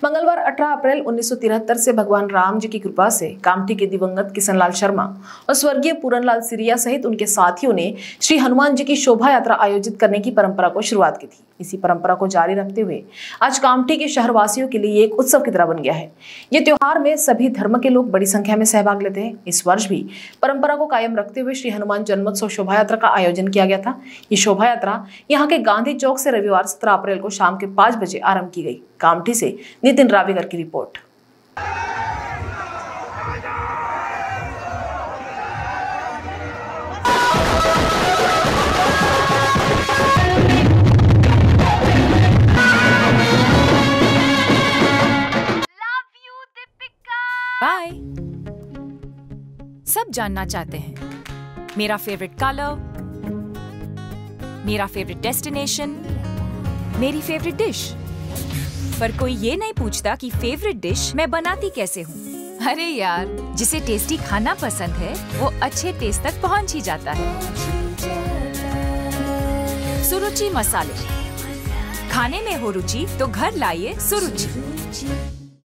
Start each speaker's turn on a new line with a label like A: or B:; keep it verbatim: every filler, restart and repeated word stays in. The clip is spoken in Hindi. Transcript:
A: मंगलवार अठारह अप्रैल उन्नीस सौ तिहत्तर से भगवान राम जी की कृपा से कामठी के दिवंगत किशनलाल शर्मा और स्वर्गीय पूरनलाल सिरिया सहित उनके साथियों ने श्री हनुमान जी की शोभा यात्रा आयोजित करने की परंपरा को शुरुआत की थी। इसी परंपरा को जारी रखते हुए आज कामठी के शहरवासियों के लिए एक उत्सव की तरह बन गया है। ये त्योहार में सभी धर्म के लोग बड़ी संख्या में सहभाग लेते हैं। इस वर्ष भी परंपरा को कायम रखते हुए श्री हनुमान जन्मोत्सव शोभा यात्रा का आयोजन किया गया था। ये शोभा यात्रा यहाँ के गांधी चौक से रविवार सत्रह अप्रैल को शाम के पाँच बजे आरंभ की गई। कामठी से नितिन रावेकर की रिपोर्ट।
B: बाय। सब जानना चाहते हैं मेरा फेवरेट कलर, मेरा फेवरेट डेस्टिनेशन, मेरी फेवरेट डिश, पर कोई ये नहीं पूछता कि फेवरेट डिश मैं बनाती कैसे हूँ। अरे यार, जिसे टेस्टी खाना पसंद है वो अच्छे टेस्ट तक पहुँच ही जाता है। सुरुचि मसाले, खाने में हो रुचि तो घर लाइए सुरुचि।